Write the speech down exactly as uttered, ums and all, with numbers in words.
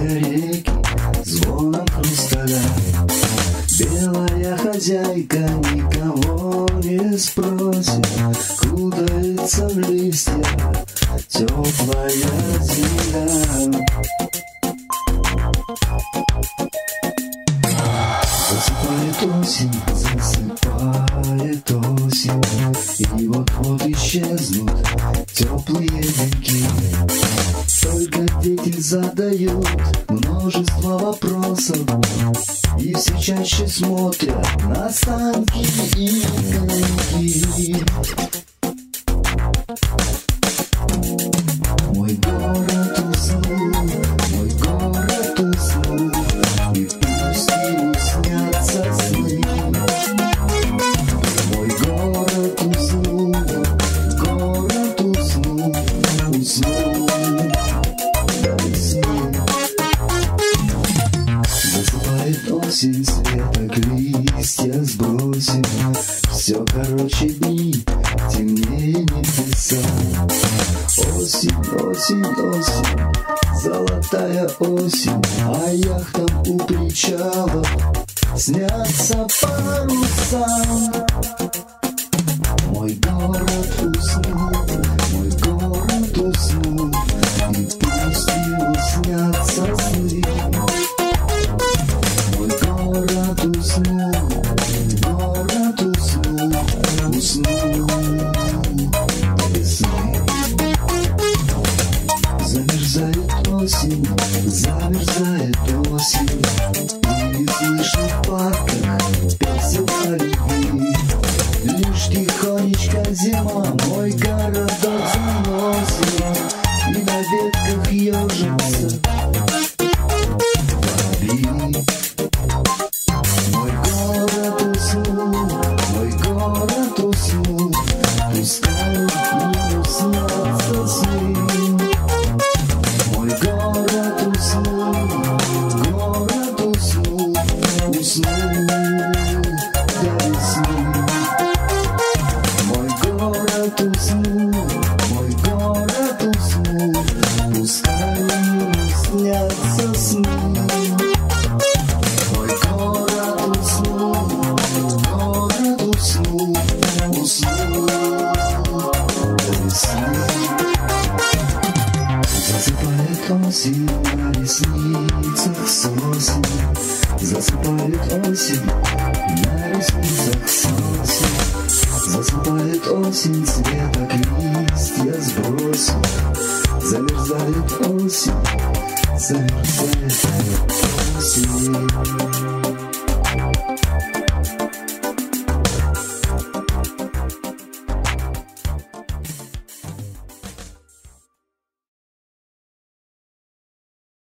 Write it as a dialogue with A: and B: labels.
A: реки звоном хрусталя. Белая хозяйка никого не спросит, кутается в листья теплая земля. Засыпает осень, засыпает осень, и вот-вот исчезнут теплые деньки. Только дети задают множество вопросов, и все чаще смотрят на санки и коньки. Мой город уснул, мой город уснул, и пусть ему снятся сны. Мой город уснул, город уснул, уснул до весны. Засыпает осень, светок листья сбросим, все короче дни, темнее небеса. Осень, осень, осень, золотая осень, а яхтам у причала снятся паруса. Мой город уснул, мой город уснул, и пусть ему снятся сны. Мой город уснул, город уснул, уснул до весны. Замерзает осень, замерзает осень, и не слышно в парках песен о любви. Лишь тихонечко зима мой городок заносит, и на ветках ежится воробьи. Мой город уснул, мой город уснул, пускай ему снятся сны. Мой город уснул, город уснул, уснул до весны. Мой город уснул, мой город уснул, пускай ему снятся сны. Мой город уснул, город уснул, уснул до весны. Засыпает осень на ресницах сосен, засыпает осень на ресницах сосен. Засыпает осень, цветок листья сбросим, замерзает осень, замерзает осень.